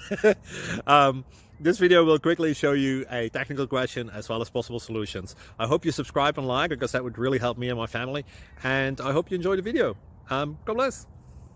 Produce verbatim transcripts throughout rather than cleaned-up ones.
um, this video will quickly show you a technical question as well as possible solutions. I hope you subscribe and like, because that would really help me and my family. And I hope you enjoy the video. Um, God bless.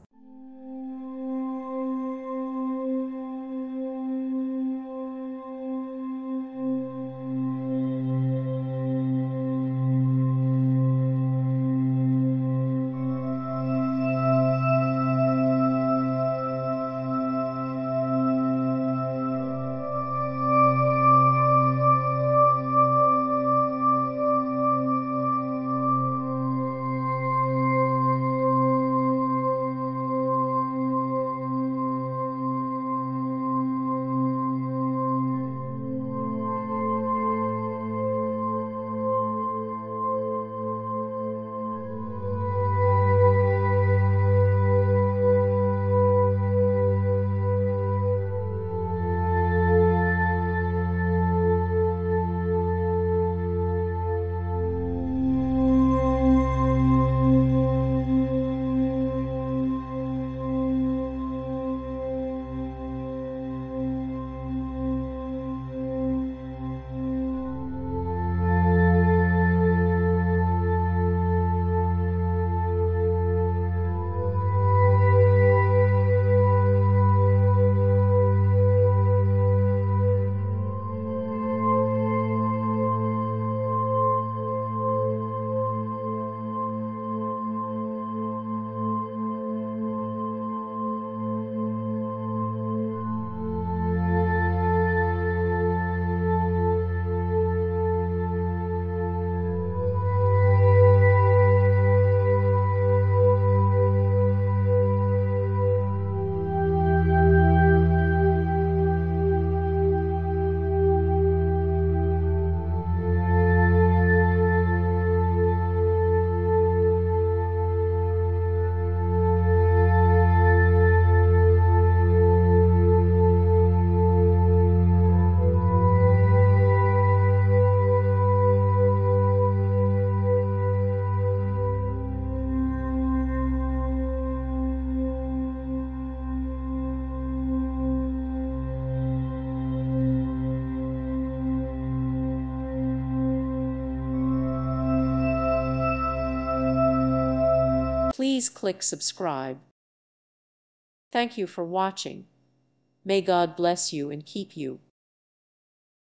Please click subscribe. Thank you for watching. May God bless you and keep you.